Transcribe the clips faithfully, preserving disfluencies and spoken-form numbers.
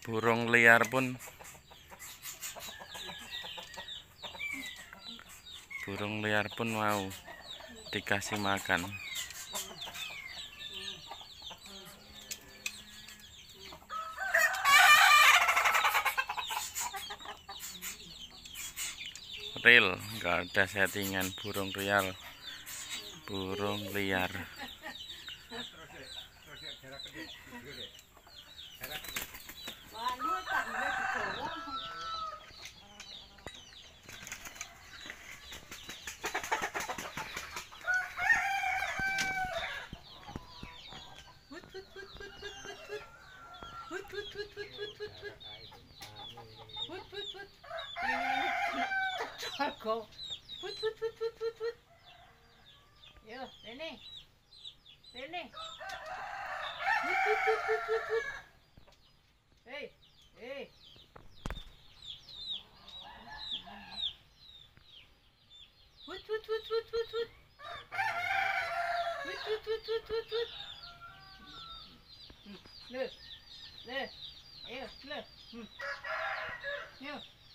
burung liar pun burung liar pun mau dikasih makan. Real, nggak ada settingan, burung real, burung liar. Go. Put, put, put, put, put, put. Yo, Rene. Rene. Put, put, put, put, put, put. Hey, hey. Put, put, put, put, put, put. Put, put, put, put, put, put. Look, look. Yo, look. Yo.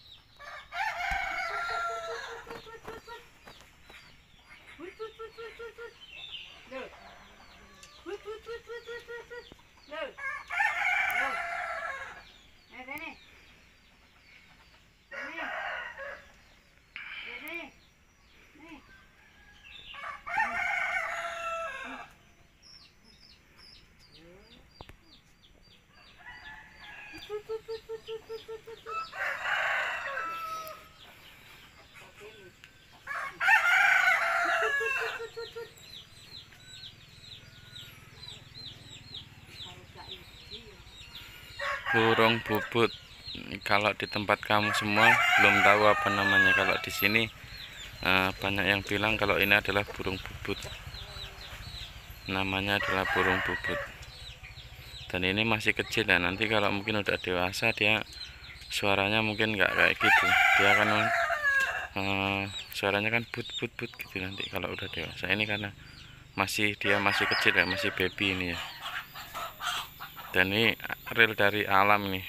Burung bubut. Kalau di tempat kamu semua belum tahu apa namanya. Kalau di sini uh, banyak yang bilang kalau ini adalah burung bubut. Namanya adalah burung bubut. Dan ini masih kecil ya. Nanti kalau mungkin udah dewasa dia suaranya mungkin nggak kayak gitu. Dia akan uh, suaranya kan but but but gitu nanti kalau udah dewasa. Ini karena masih dia masih kecil ya, masih baby ini ya. Dan ini real dari alam nih.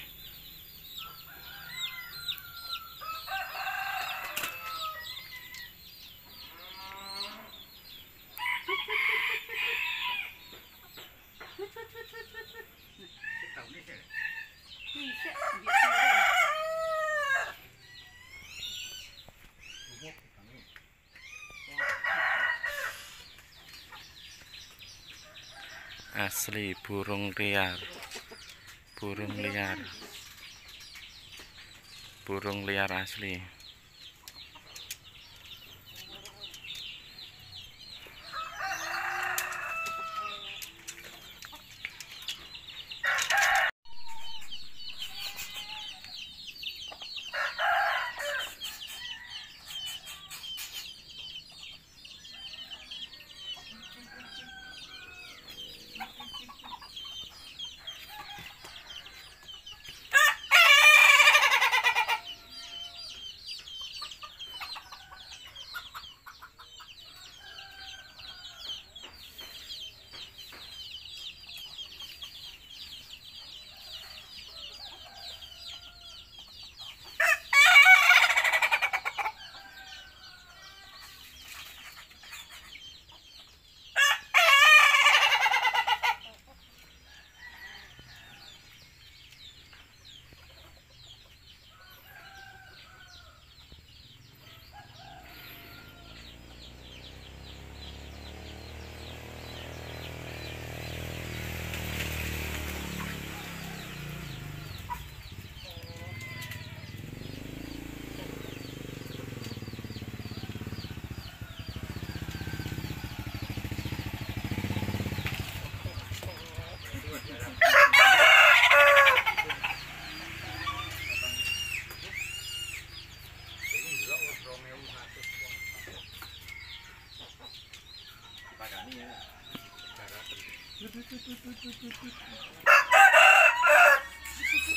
Asli burung liar, burung liar, burung liar asli.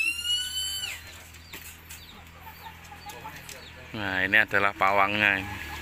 Nah, ini adalah pawangnya.